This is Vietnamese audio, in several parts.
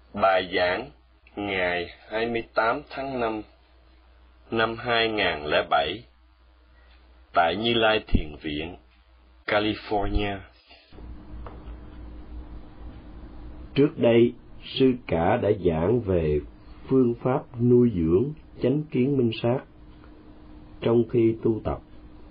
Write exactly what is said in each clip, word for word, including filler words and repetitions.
Bài giảng ngày hai mươi tám tháng năm năm hai nghìn không trăm lẻ bảy tại Như Lai Thiền Viện, California. Trước đây, sư cả đã giảng về phương pháp nuôi dưỡng chánh kiến minh sát trong khi tu tập.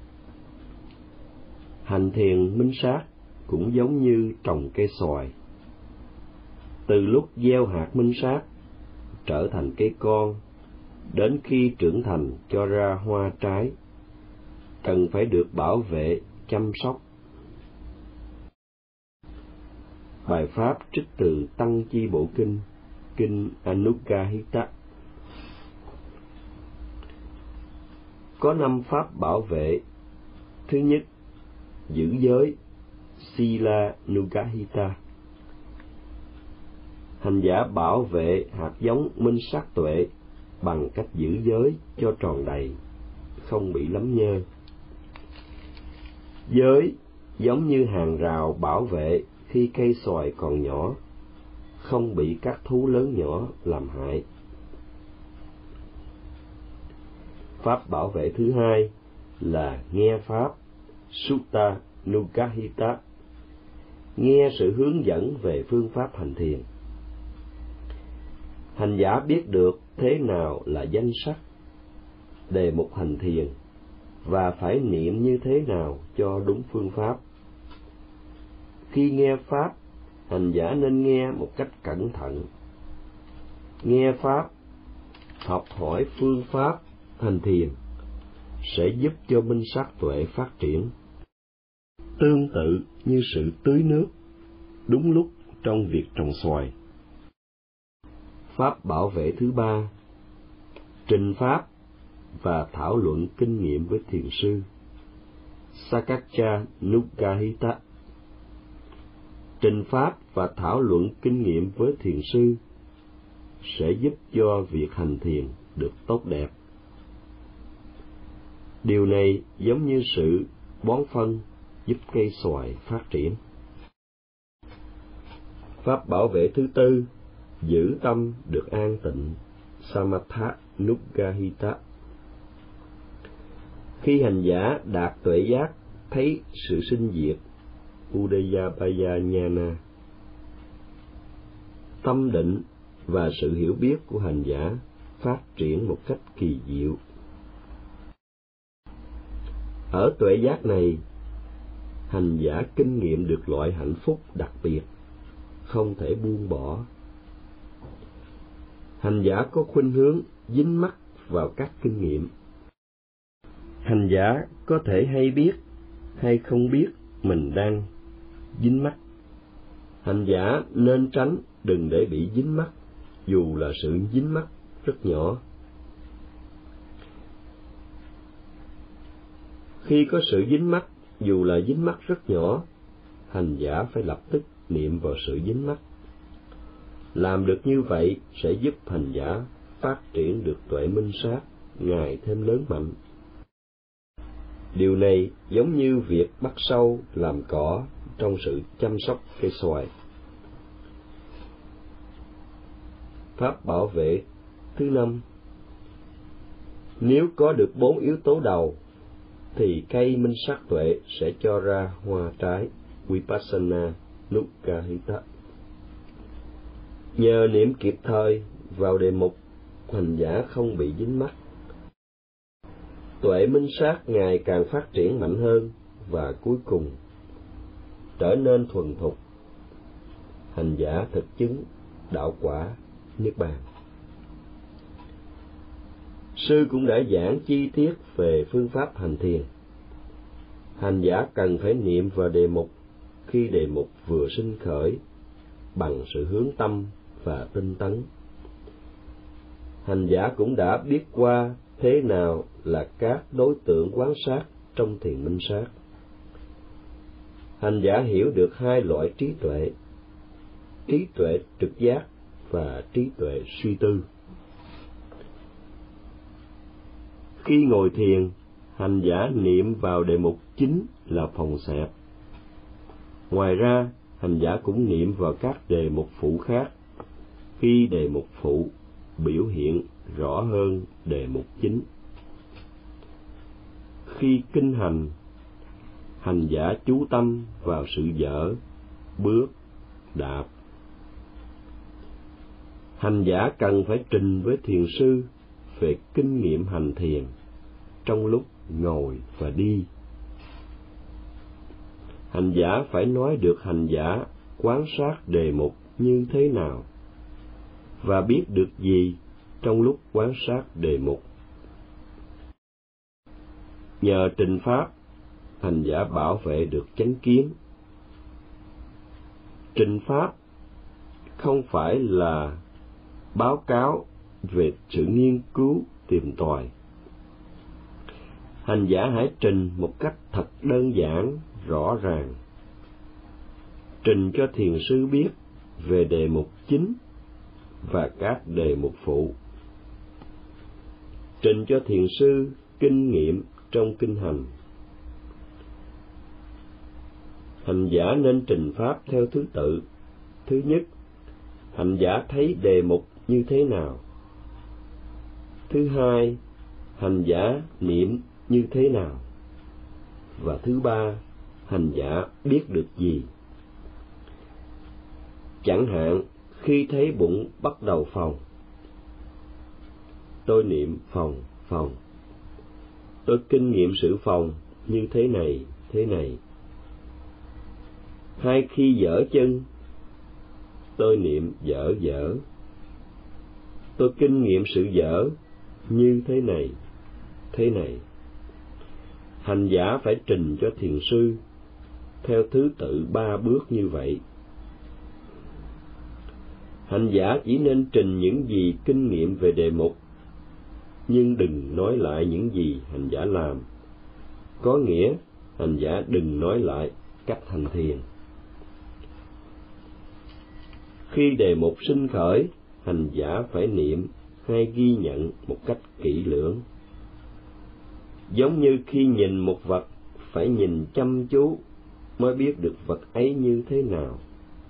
Hành thiền minh sát cũng giống như trồng cây xoài. Từ lúc gieo hạt minh sát trở thành cây con, đến khi trưởng thành cho ra hoa trái, cần phải được bảo vệ, chăm sóc. Bài pháp trích từ Tăng Chi Bộ Kinh, Kinh Anuggahita. Có năm pháp bảo vệ. Thứ nhất, giữ giới, Sila Anuggahita. Hành giả bảo vệ hạt giống minh sát tuệ bằng cách giữ giới cho tròn đầy, không bị lấm nhơ. Giới giống như hàng rào bảo vệ khi cây xoài còn nhỏ, không bị các thú lớn nhỏ làm hại. Pháp bảo vệ thứ hai là nghe pháp, Sutta Anuggahita, nghe sự hướng dẫn về phương pháp hành thiền. Hành giả biết được thế nào là danh sắc, đề mục hành thiền, và phải niệm như thế nào cho đúng phương pháp. Khi nghe pháp, hành giả nên nghe một cách cẩn thận. Nghe pháp, học hỏi phương pháp hành thiền sẽ giúp cho minh sát tuệ phát triển. Tương tự như sự tưới nước đúng lúc trong việc trồng xoài. Pháp bảo vệ thứ ba, trình pháp và thảo luận kinh nghiệm với thiền sư, Sakaccha Anuggahita. Trình pháp và thảo luận kinh nghiệm với thiền sư sẽ giúp cho việc hành thiền được tốt đẹp. Điều này giống như sự bón phân giúp cây xoài phát triển. Pháp bảo vệ thứ tư, giữ tâm được an tịnh, Samatha Anuggahita. Khi hành giả đạt tuệ giác thấy sự sinh diệt, Udayabaya Nhana, tâm định và sự hiểu biết của hành giả phát triển một cách kỳ diệu. Ở tuệ giác này, hành giả kinh nghiệm được loại hạnh phúc đặc biệt, không thể buông bỏ. Hành giả có khuynh hướng dính mắc vào các kinh nghiệm. Hành giả có thể hay biết hay không biết mình đang dính mắc. Hành giả nên tránh đừng để bị dính mắc, dù là sự dính mắc rất nhỏ. Khi có sự dính mắc, dù là dính mắc rất nhỏ, hành giả phải lập tức niệm vào sự dính mắc. Làm được như vậy sẽ giúp hành giả phát triển được tuệ minh sát ngày thêm lớn mạnh. Điều này giống như việc bắt sâu làm cỏ trong sự chăm sóc cây xoài. Pháp bảo vệ thứ năm, nếu có được bốn yếu tố đầu, thì cây minh sát tuệ sẽ cho ra hoa trái, Vipassana Anuggahita. Nhờ niệm kịp thời vào đề mục, hành giả không bị dính mắc. Tuệ minh sát ngày càng phát triển mạnh hơn và cuối cùng trở nên thuần thục. Hành giả thực chứng đạo quả niết bàn. Sư cũng đã giảng chi tiết về phương pháp hành thiền. Hành giả cần phải niệm vào đề mục khi đề mục vừa sinh khởi bằng sự hướng tâm và tinh tấn. Hành giả cũng đã biết qua thế nào là các đối tượng quán sát trong thiền minh sát. Hành giả hiểu được hai loại trí tuệ, trí tuệ trực giác và trí tuệ suy tư. Khi ngồi thiền, hành giả niệm vào đề mục chính là phòng xẹp. Ngoài ra, hành giả cũng niệm vào các đề mục phụ khác khi đề mục phụ biểu hiện rõ hơn đề mục chính. Khi kinh hành, hành giả chú tâm vào sự dở, bước, đạp. Hành giả cần phải trình với thiền sư về kinh nghiệm hành thiền trong lúc ngồi và đi. Hành giả phải nói được hành giả quan sát đề mục như thế nào và biết được gì trong lúc quan sát đề mục. Nhờ trình pháp, hành giả bảo vệ được chánh kiến. Trình pháp không phải là báo cáo về sự nghiên cứu tìm tòi. Hành giả hãy trình một cách thật đơn giản, rõ ràng. Trình cho thiền sư biết về đề mục chính và các đề mục phụ. Trình cho thiền sư kinh nghiệm trong kinh hành. Hành giả nên trình pháp theo thứ tự. Thứ nhất, hành giả thấy đề mục như thế nào. Thứ hai, hành giả niệm như thế nào. Và thứ ba, hành giả biết được gì. Chẳng hạn, khi thấy bụng bắt đầu phồng, tôi niệm phồng, phồng. Tôi kinh nghiệm sự phồng như thế này, thế này. Hay khi dở chân, tôi niệm dở, dở. Tôi kinh nghiệm sự dở như thế này, thế này. Hành giả phải trình cho thiền sư theo thứ tự ba bước như vậy. Hành giả chỉ nên trình những gì kinh nghiệm về đề mục, nhưng đừng nói lại những gì hành giả làm. Có nghĩa, hành giả đừng nói lại cách hành thiền. Khi đề mục sinh khởi, hành giả phải niệm hay ghi nhận một cách kỹ lưỡng. Giống như khi nhìn một vật, phải nhìn chăm chú mới biết được vật ấy như thế nào.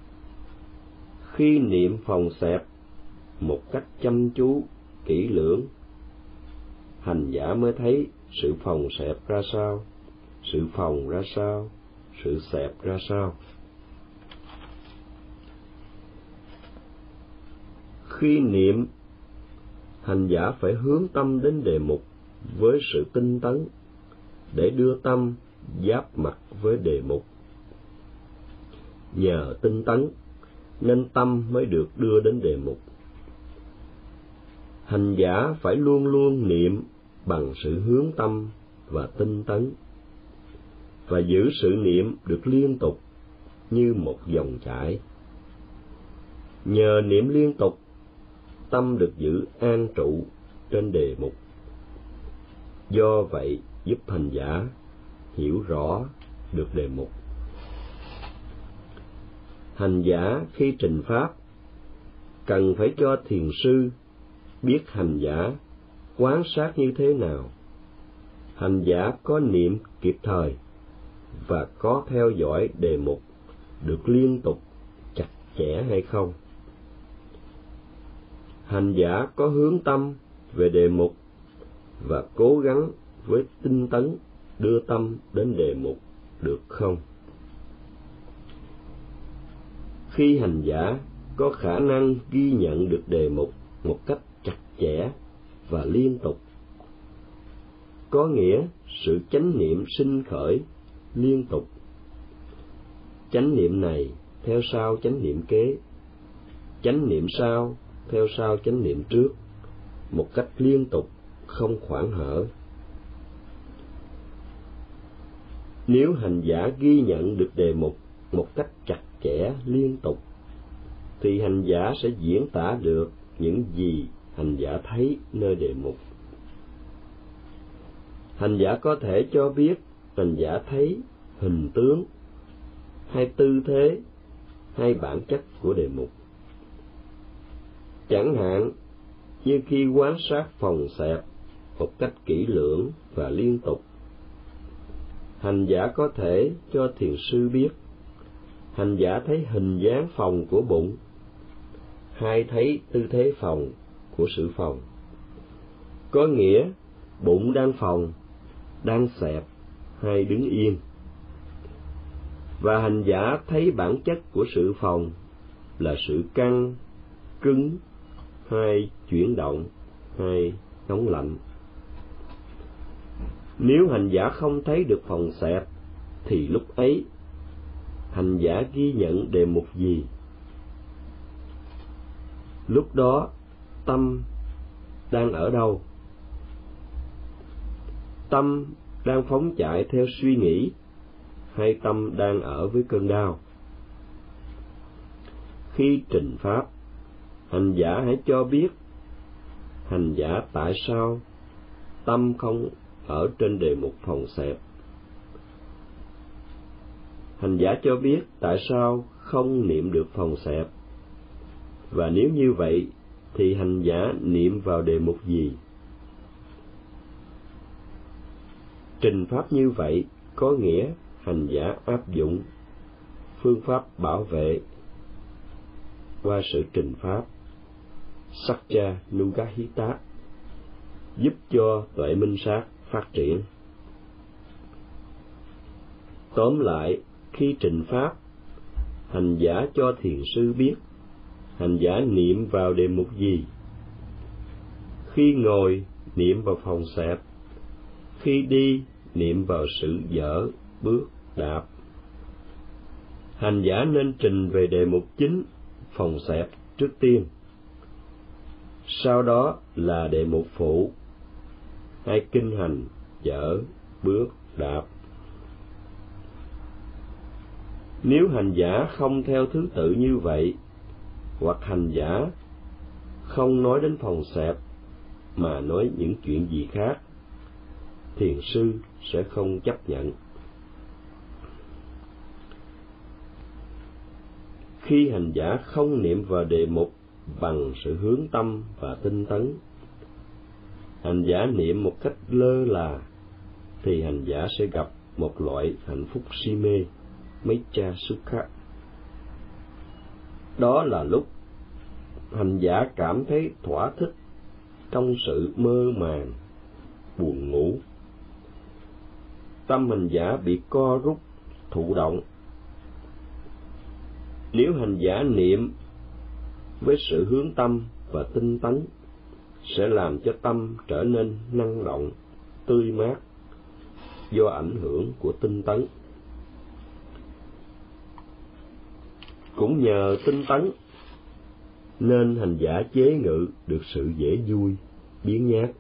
Khi niệm phồng xẹp một cách chăm chú, kỹ lưỡng, hành giả mới thấy sự phồng xẹp ra sao, sự phồng ra sao, sự xẹp ra sao. Khi niệm, hành giả phải hướng tâm đến đề mục với sự tinh tấn, để đưa tâm giáp mặt với đề mục. Nhờ tinh tấn, nên tâm mới được đưa đến đề mục. Hành giả phải luôn luôn niệm bằng sự hướng tâm và tinh tấn, và giữ sự niệm được liên tục như một dòng chảy. Nhờ niệm liên tục, tâm được giữ an trụ trên đề mục. Do vậy giúp hành giả hiểu rõ được đề mục. Hành giả khi trình pháp cần phải cho thiền sư biết hành giả quan sát như thế nào, hành giả có niệm kịp thời và có theo dõi đề mục được liên tục chặt chẽ hay không. Hành giả có hướng tâm về đề mục và cố gắng với tinh tấn đưa tâm đến đề mục được không. Khi hành giả có khả năng ghi nhận được đề mục một cách chặt chẽ và liên tục, có nghĩa sự chánh niệm sinh khởi liên tục. Chánh niệm này theo sau chánh niệm kế, chánh niệm sau theo sau chánh niệm trước, một cách liên tục, không khoảng hở. Nếu hành giả ghi nhận được đề mục một cách chặt chẽ liên tục, thì hành giả sẽ diễn tả được những gì hành giả thấy nơi đề mục. Hành giả có thể cho biết hành giả thấy hình tướng, hay tư thế, hay bản chất của đề mục. Chẳng hạn như khi quan sát phồng xẹp một cách kỹ lưỡng và liên tục, hành giả có thể cho thiền sư biết hành giả thấy hình dáng phồng của bụng, hay thấy tư thế phòng của sự phòng. Có nghĩa bụng đang phòng, đang xẹp hay đứng yên. Và hành giả thấy bản chất của sự phòng là sự căng, cứng, hay chuyển động, hay nóng lạnh. Nếu hành giả không thấy được phòng xẹp, thì lúc ấy hành giả ghi nhận đề mục gì? Lúc đó tâm đang ở đâu? Tâm đang phóng chạy theo suy nghĩ, hay tâm đang ở với cơn đau? Khi trình pháp, hành giả hãy cho biết hành giả tại sao tâm không ở trên đề mục phòng xẹp. Hành giả cho biết tại sao không niệm được phòng xẹp. Và nếu như vậy, thì hành giả niệm vào đề mục gì? Trình pháp như vậy có nghĩa hành giả áp dụng phương pháp bảo vệ qua sự trình pháp Satya Nugahita, giúp cho tuệ minh sát phát triển. Tóm lại, khi trình pháp, hành giả cho thiền sư biết hành giả niệm vào đề mục gì. Khi ngồi, niệm vào phòng xẹp. Khi đi, niệm vào sự dở, bước, đạp. Hành giả nên trình về đề mục chính, phòng xẹp trước tiên. Sau đó là đề mục phụ, hay kinh hành, dở, bước, đạp. Nếu hành giả không theo thứ tự như vậy, hoặc hành giả không nói đến phòng xẹp mà nói những chuyện gì khác, thiền sư sẽ không chấp nhận. Khi hành giả không niệm vào đề mục bằng sự hướng tâm và tinh tấn, hành giả niệm một cách lơ là, thì hành giả sẽ gặp một loại hạnh phúc si mê, Miccha Sukha. Đó là lúc hành giả cảm thấy thỏa thích trong sự mơ màng, buồn ngủ. Tâm hành giả bị co rút, thụ động. Nếu hành giả niệm với sự hướng tâm và tinh tấn, sẽ làm cho tâm trở nên năng động, tươi mát do ảnh hưởng của tinh tấn. Cũng nhờ tinh tấn nên hành giả chế ngự được sự dễ vui, biếng nhác.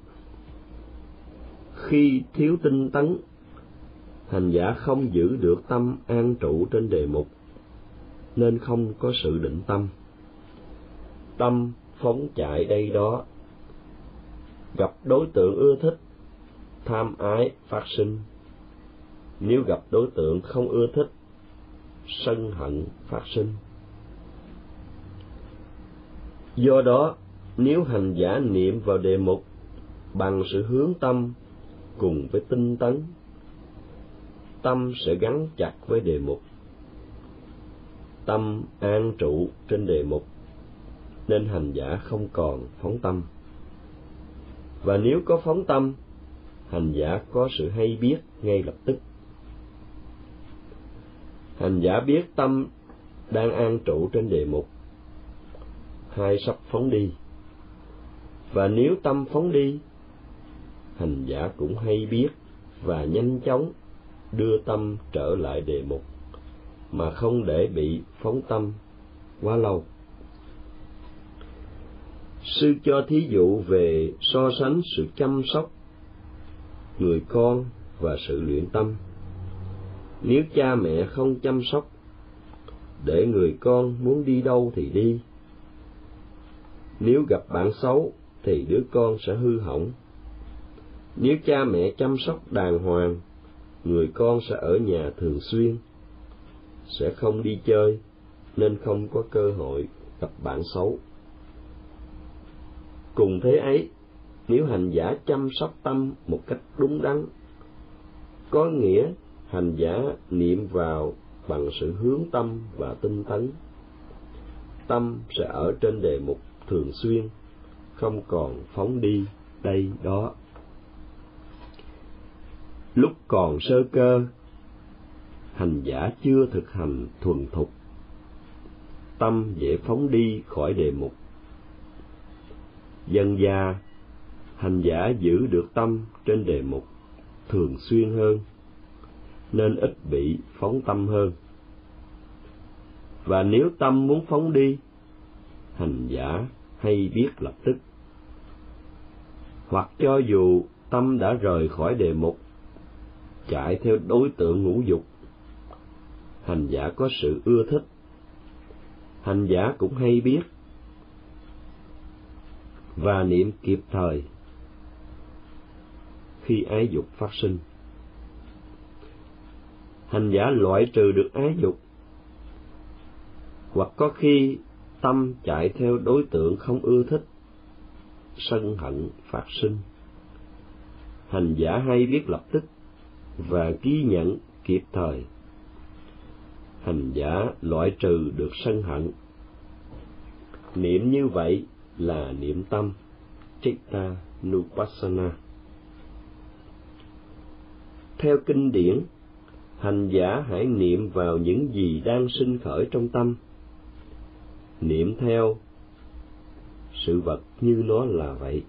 Khi thiếu tinh tấn, hành giả không giữ được tâm an trụ trên đề mục, nên không có sự định tâm. Tâm phóng chạy đây đó, gặp đối tượng ưa thích, tham ái phát sinh. Nếu gặp đối tượng không ưa thích, sân hận phát sinh. Do đó, nếu hành giả niệm vào đề mục bằng sự hướng tâm cùng với tinh tấn, tâm sẽ gắn chặt với đề mục. Tâm an trụ trên đề mục, nên hành giả không còn phóng tâm. Và nếu có phóng tâm, hành giả có sự hay biết ngay lập tức. Hành giả biết tâm đang an trụ trên đề mục, hay sắp phóng đi. Và nếu tâm phóng đi, hành giả cũng hay biết và nhanh chóng đưa tâm trở lại đề mục, mà không để bị phóng tâm quá lâu. Sư cho thí dụ về so sánh sự chăm sóc người con và sự luyện tâm. Nếu cha mẹ không chăm sóc, để người con muốn đi đâu thì đi. Nếu gặp bạn xấu thì đứa con sẽ hư hỏng. Nếu cha mẹ chăm sóc đàng hoàng, người con sẽ ở nhà thường xuyên, sẽ không đi chơi, nên không có cơ hội gặp bạn xấu. Cùng thế ấy, nếu hành giả chăm sóc tâm một cách đúng đắn, có nghĩa hành giả niệm vào bằng sự hướng tâm và tinh tấn, tâm sẽ ở trên đề mục thường xuyên, không còn phóng đi đây đó. Lúc còn sơ cơ, hành giả chưa thực hành thuần thục, tâm dễ phóng đi khỏi đề mục. Dần dà, hành giả giữ được tâm trên đề mục thường xuyên hơn, nên ít bị phóng tâm hơn. Và nếu tâm muốn phóng đi, hành giả hay biết lập tức. Hoặc cho dù tâm đã rời khỏi đề mục, chạy theo đối tượng ngũ dục, hành giả có sự ưa thích, hành giả cũng hay biết và niệm kịp thời khi ái dục phát sinh. Hành giả loại trừ được ái dục, hoặc có khi tâm chạy theo đối tượng không ưa thích, sân hận phát sinh. Hành giả hay biết lập tức và ghi nhận kịp thời. Hành giả loại trừ được sân hận. Niệm như vậy là niệm tâm, Chitta Nupassana. Theo kinh điển, hành giả hãy niệm vào những gì đang sinh khởi trong tâm, niệm theo sự vật như nó là vậy.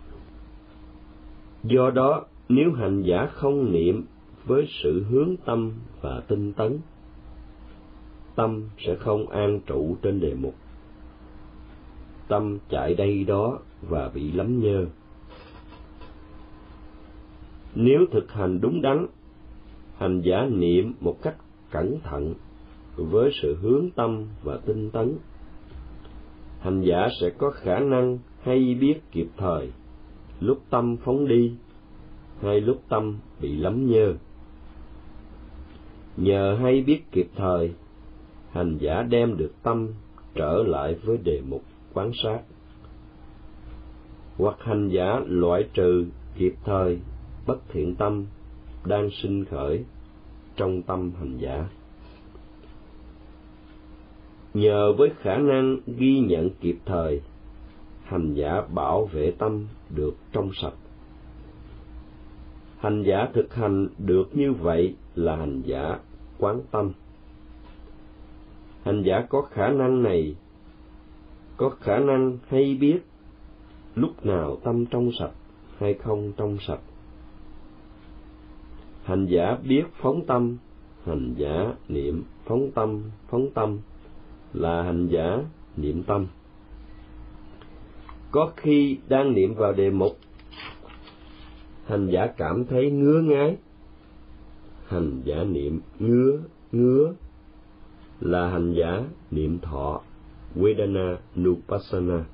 Do đó, nếu hành giả không niệm với sự hướng tâm và tinh tấn, tâm sẽ không an trụ trên đề mục. Tâm chạy đây đó và bị lắm nhơ. Nếu thực hành đúng đắn, hành giả niệm một cách cẩn thận với sự hướng tâm và tinh tấn, hành giả sẽ có khả năng hay biết kịp thời lúc tâm phóng đi hay lúc tâm bị lắm nhơ. Nhờ hay biết kịp thời, hành giả đem được tâm trở lại với đề mục quán sát. Hoặc hành giả loại trừ kịp thời bất thiện tâm đang sinh khởi trong tâm hành giả. Nhờ với khả năng ghi nhận kịp thời, hành giả bảo vệ tâm được trong sạch. Hành giả thực hành được như vậy là hành giả quán tâm. Hành giả có khả năng này, có khả năng hay biết lúc nào tâm trong sạch hay không trong sạch. Hành giả biết phóng tâm, hành giả niệm phóng tâm, phóng tâm là hành giả niệm tâm. Có khi đang niệm vào đề mục, hành giả cảm thấy ngứa ngái, hành giả niệm ngứa, ngứa là hành giả niệm thọ, Vedana Nupassana.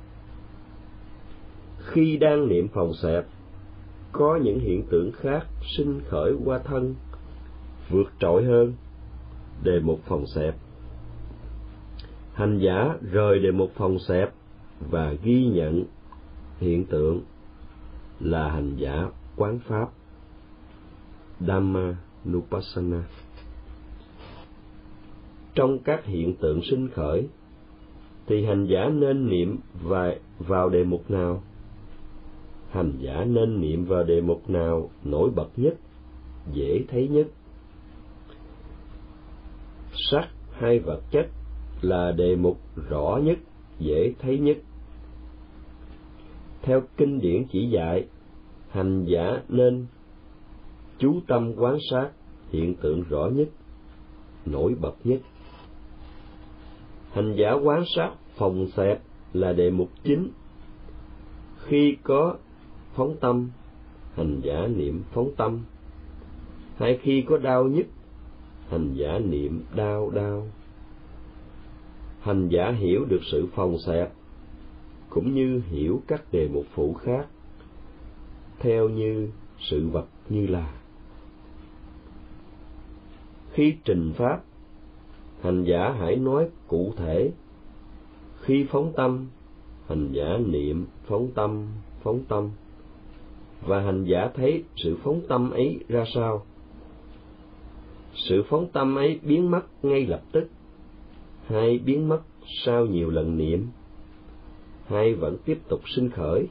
Khi đang niệm phòng xẹp, có những hiện tượng khác sinh khởi qua thân, vượt trội hơn đề mục phòng xẹp. Hành giả rời đề mục phòng xẹp và ghi nhận hiện tượng là hành giả quán pháp, Dhamma Nupassana. Trong các hiện tượng sinh khởi, thì hành giả nên niệm vào đề mục nào? Hành giả nên niệm vào đề mục nào nổi bật nhất, dễ thấy nhất? Sắc hay vật chất là đề mục rõ nhất, dễ thấy nhất. Theo kinh điển chỉ dạy, hành giả nên chú tâm quán sát hiện tượng rõ nhất, nổi bật nhất. Hành giả quán sát phòng xẹp là đề mục chính. Khi có phóng tâm, hành giả niệm phóng tâm. Hay khi có đau nhức, hành giả niệm đau đau. Hành giả hiểu được sự phòng xẹp, cũng như hiểu các đề mục phụ khác, theo như sự vật như là. Khi trình pháp, hành giả hãy nói cụ thể. Khi phóng tâm, hành giả niệm phóng tâm, phóng tâm, và hành giả thấy sự phóng tâm ấy ra sao. Sự phóng tâm ấy biến mất ngay lập tức, hay biến mất sau nhiều lần niệm, hay vẫn tiếp tục sinh khởi?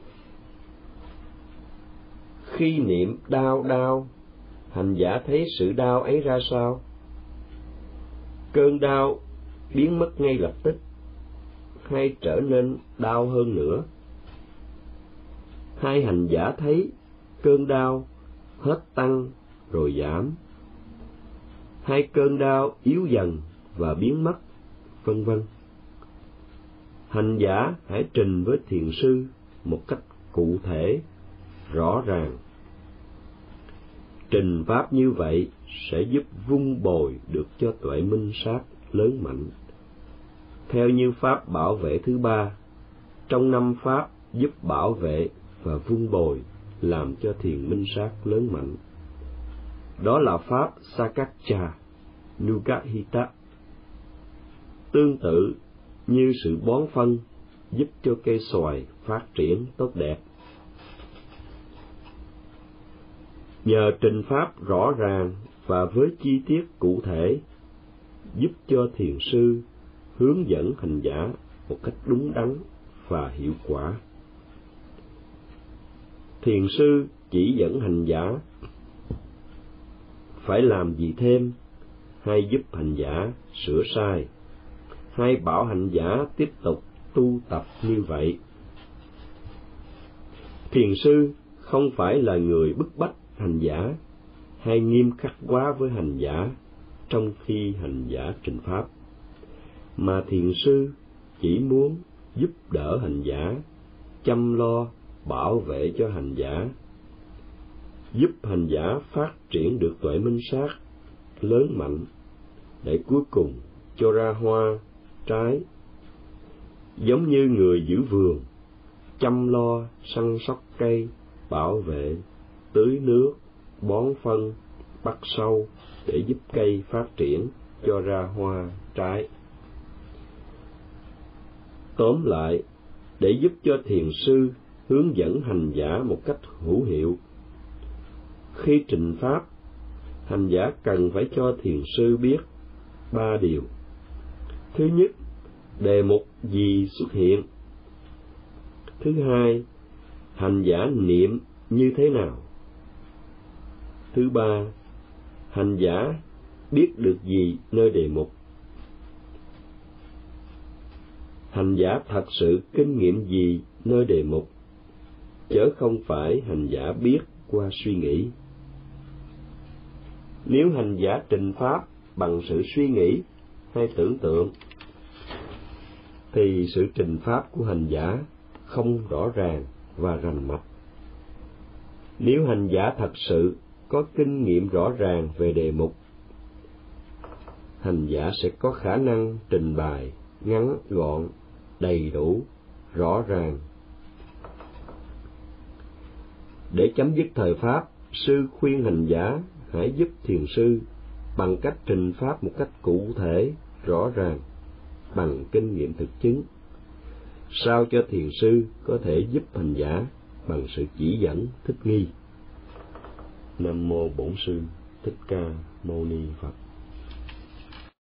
Khi niệm đau đau, hành giả thấy sự đau ấy ra sao? Cơn đau biến mất ngay lập tức, hay trở nên đau hơn nữa? Hai hành giả thấy cơn đau hết tăng rồi giảm, hai cơn đau yếu dần và biến mất, vân vân. Hành giả hãy trình với thiền sư một cách cụ thể, rõ ràng. Trình pháp như vậy sẽ giúp vun bồi được cho tuệ minh sát lớn mạnh. Theo như pháp bảo vệ thứ ba, trong năm pháp giúp bảo vệ và vun bồi làm cho thiền minh sát lớn mạnh, đó là pháp Sakaccha, Nugahita. Tương tự như sự bón phân giúp cho cây xoài phát triển tốt đẹp. Nhờ trình pháp rõ ràng và với chi tiết cụ thể, giúp cho thiền sư hướng dẫn hành giả một cách đúng đắn và hiệu quả. Thiền sư chỉ dẫn hành giả phải làm gì thêm, hay giúp hành giả sửa sai, hay bảo hành giả tiếp tục tu tập như vậy. Thiền sư không phải là người bức bách hành giả hay nghiêm khắc quá với hành giả trong khi hành giả trình pháp, mà thiền sư chỉ muốn giúp đỡ hành giả, chăm lo bảo vệ cho hành giả, giúp hành giả phát triển được tuệ minh sát lớn mạnh, để cuối cùng cho ra hoa, trái. Giống như người giữ vườn, chăm lo, săn sóc cây, bảo vệ, tưới nước, bón phân, bắt sâu để giúp cây phát triển, cho ra hoa, trái. Tóm lại, để giúp cho thiền sư hướng dẫn hành giả một cách hữu hiệu, khi trình pháp, hành giả cần phải cho thiền sư biết ba điều. Thứ nhất, đề mục gì xuất hiện. Thứ hai, hành giả niệm như thế nào. Thứ ba, hành giả biết được gì nơi đề mục. Hành giả thật sự kinh nghiệm gì nơi đề mục, chớ không phải hành giả biết qua suy nghĩ. Nếu hành giả trình pháp bằng sự suy nghĩ hay tưởng tượng, thì sự trình pháp của hành giả không rõ ràng và rành mạch. Nếu hành giả thật sự có kinh nghiệm rõ ràng về đề mục, hành giả sẽ có khả năng trình bày ngắn gọn, đầy đủ, rõ ràng. Để chấm dứt thời pháp, sư khuyên hành giả hãy giúp thiền sư bằng cách trình pháp một cách cụ thể, rõ ràng, bằng kinh nghiệm thực chứng, sao cho thiền sư có thể giúp hành giả bằng sự chỉ dẫn thích nghi. Nam mô Bổn Sư Thích Ca Mâu Ni Phật.